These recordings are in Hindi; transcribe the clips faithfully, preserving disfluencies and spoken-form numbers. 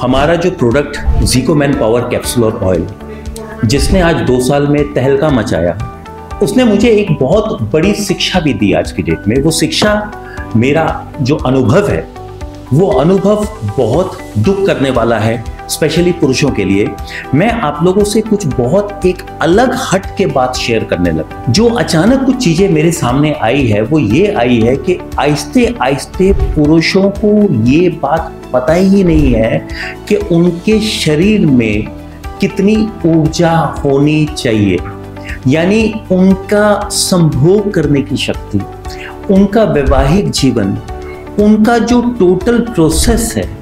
हमारा जो product Zikoman power capsule oil, जिसने आज दो साल में तहलका मचाया, उसने मुझे एक बहुत बड़ी शिक्षा भी दी आज की डेट में। वो शिक्षा, मेरा जो अनुभव है, वो अनुभव बहुत दुख करने वाला है, स्पेशली पुरुषों के लिए। मैं आप लोगों से कुछ बहुत एक अलग हट के बात शेयर करने लगा। जो अचानक कुछ चीजें मेरे सामने आई है वो ये आई है कि आहिस्ते आहिस्ते पुरुषों को ये बात पता ही नहीं है कि उनके शरीर में कितनी ऊर्जा होनी चाहिए, यानी उनका संभोग करने की शक्ति, उनका वैवाहिक जीवन, उनका जो टोटल प्रोसेस है,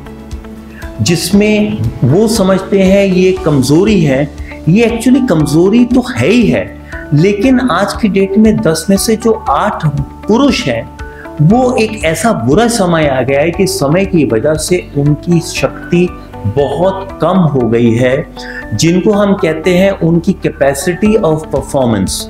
जिसमें वो समझते हैं ये कमजोरी है, ये एक्चुअली कमजोरी तो है ही है, लेकिन आज की डेट में दस में से जो आठ पुरुष हैं, वो एक ऐसा बुरा समय आ गया है कि समय की वजह से उनकी शक्ति बहुत कम हो गई है, जिनको हम कहते हैं उनकी कैपेसिटी ऑफ परफॉर्मेंस,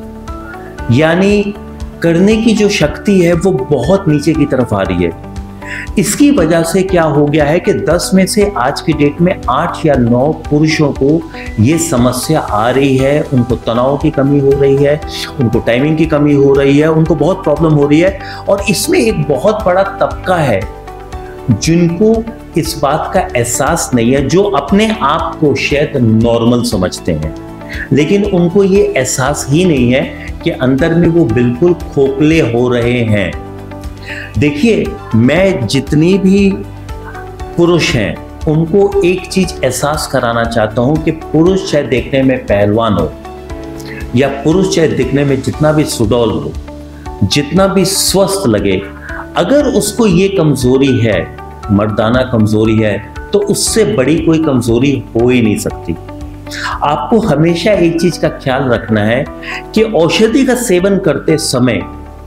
यानी करने की जो शक्ति है वो बहुत नीचे की तरफ आ रही है। इसकी वजह से क्या हो गया है कि दस में से आज की डेट में आठ या नौ पुरुषों को ये समस्या आ रही है। उनको तनाव की कमी हो रही है, उनको टाइमिंग की कमी हो रही है, उनको बहुत प्रॉब्लम हो रही है। और इसमें एक बहुत बड़ा तबका है जिनको इस बात का एहसास नहीं है, जो अपने आप को शायद नॉर्मल समझते हैं, लेकिन उनको ये एहसास ही नहीं है कि अंदर में वो बिल्कुल खोखले हो रहे हैं। देखिए, मैं जितनी भी पुरुष हैं उनको एक चीज एहसास कराना चाहता हूं कि पुरुष चाहे देखने में पहलवान हो या पुरुष चाहे दिखने में जितना भी सुडौल हो, जितना भी स्वस्थ लगे, अगर उसको ये कमजोरी है, मर्दाना कमजोरी है, तो उससे बड़ी कोई कमजोरी हो ही नहीं सकती। आपको हमेशा एक चीज का ख्याल रखना है कि औषधि का सेवन करते समय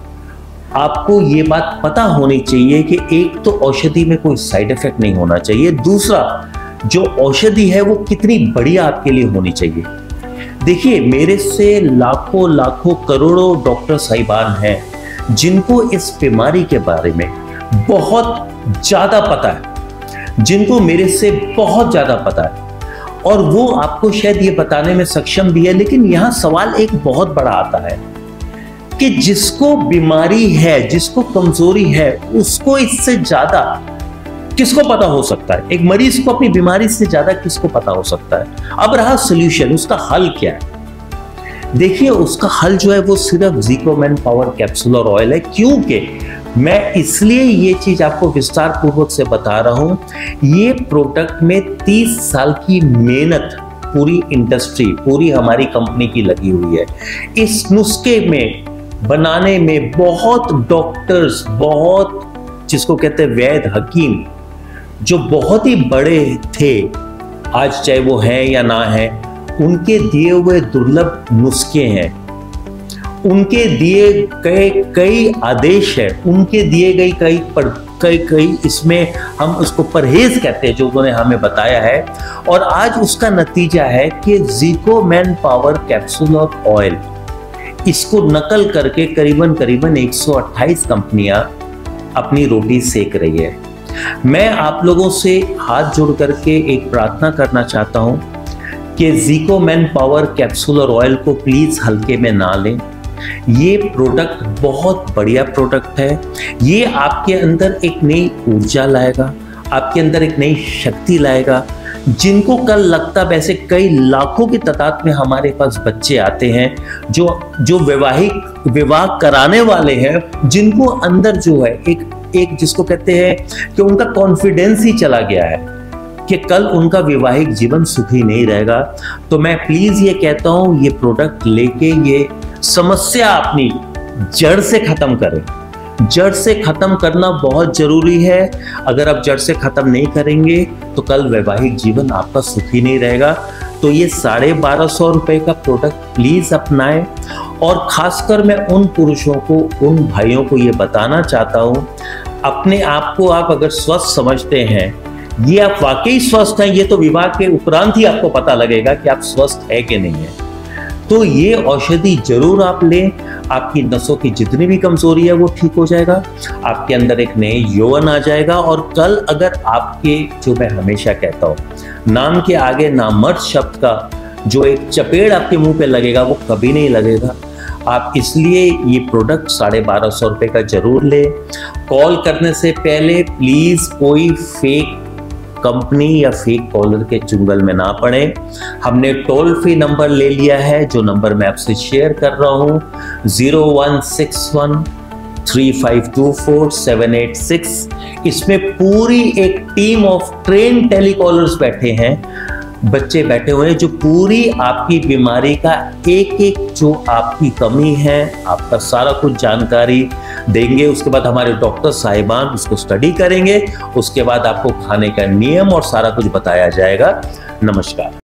आपको ये बात पता होनी चाहिए कि एक तो औषधि में कोई साइड इफेक्ट नहीं होना चाहिए, दूसरा जो औषधि है वो कितनी बढ़िया आपके लिए होनी चाहिए। देखिए, मेरे से लाखों लाखों करोड़ों डॉक्टर साहिबान हैं जिनको इस बीमारी के बारे में बहुत ज्यादा पता है, जिनको मेरे से बहुत ज्यादा पता है, और वो आपको शायद ये बताने में सक्षम भी है। लेकिन यहाँ सवाल एक बहुत बड़ा आता है कि जिसको बीमारी है, जिसको कमजोरी है, उसको इससे ज्यादा किसको पता हो सकता है? एक मरीज को अपनी बीमारी से ज्यादा किसको पता हो सकता है? अब रहा सॉल्यूशन, उसका हल क्या है? देखिए, उसका हल जो है वो सिर्फ ज़िकोमैन पावर कैप्सूल ऑयल है। क्योंकि मैं इसलिए ये चीज आपको विस्तार पूर्वक से बता रहा हूं, ये प्रोडक्ट में तीस साल की मेहनत पूरी इंडस्ट्री, पूरी हमारी कंपनी की लगी हुई है। इस नुस्खे में बनाने में बहुत डॉक्टर्स, बहुत जिसको कहते हैं वैद्य, हकीम, जो बहुत ही बड़े थे, आज चाहे वो हैं या ना हैं, उनके दिए हुए दुर्लभ नुस्खे हैं, उनके दिए गए कई आदेश है, उनके दिए गए कई पर कई कई इसमें हम उसको परहेज कहते हैं, जो उन्होंने हमें बताया है। और आज उसका नतीजा है कि ज़िकोमैन पावर कैप्सूल ऑयल, इसको नकल करके करीबन करीबन एक सौ अट्ठाईस कंपनियां अपनी रोटी सेक रही है। मैं आप लोगों से हाथ जोड़ करके एक प्रार्थना करना चाहता हूं कि ज़िकोमैन पावर कैप्सूल ऑयल को प्लीज हल्के में ना लें। ये प्रोडक्ट बहुत बढ़िया प्रोडक्ट है। ये आपके अंदर एक नई ऊर्जा लाएगा, आपके अंदर एक नई शक्ति लाएगा। जिनको कल लगता, वैसे कई लाखों की तादाद में हमारे पास बच्चे आते हैं जो जो वैवाहिक विवाह कराने वाले हैं, जिनको अंदर जो है एक एक जिसको कहते हैं कि उनका कॉन्फिडेंस ही चला गया है कि कल उनका वैवाहिक जीवन सुखी नहीं रहेगा। तो मैं प्लीज ये कहता हूं, ये प्रोडक्ट लेके ये समस्या अपनी जड़ से खत्म करें। जड़ से खत्म करना बहुत जरूरी है। अगर आप जड़ से खत्म नहीं करेंगे तो कल वैवाहिक जीवन आपका सुखी नहीं रहेगा। तो ये साढ़े बारह सौ रुपए का प्रोडक्ट प्लीज अपनाएं। और खासकर मैं उन पुरुषों को, उन भाइयों को ये बताना चाहता हूं, अपने आप को आप अगर स्वस्थ समझते हैं, ये आप वाकई स्वस्थ हैं, ये तो विवाह के उपरांत ही आपको पता लगेगा कि आप स्वस्थ है कि नहीं है। तो ये औषधि जरूर आप लें। आपकी नसों की जितनी भी कमजोरी है वो ठीक हो जाएगा, आपके अंदर एक नए यौवन आ जाएगा। और कल अगर आपके, जो मैं हमेशा कहता हूँ, नाम के आगे नामर्द शब्द का जो एक चपेड़ आपके मुंह पे लगेगा वो कभी नहीं लगेगा। आप इसलिए ये प्रोडक्ट साढ़े बारह सौ रुपये का जरूर लें। कॉल करने से पहले प्लीज कोई फेक कंपनी या फेक कॉलर के चुंगल में ना पड़े। हमने टोल फ्री नंबर ले लिया है, जो नंबर मैं आपसे शेयर कर रहा हूं, zero one six one three five two four seven eight six. इसमें पूरी एक टीम ऑफ ट्रेन टेलीकॉलर्स बैठे हैं, बच्चे बैठे हुए हैं, जो पूरी आपकी बीमारी का एक एक, जो आपकी कमी है, आपका सारा कुछ जानकारी देंगे। उसके बाद हमारे डॉक्टर साहिबान उसको स्टडी करेंगे। उसके बाद आपको खाने का नियम और सारा कुछ बताया जाएगा। नमस्कार।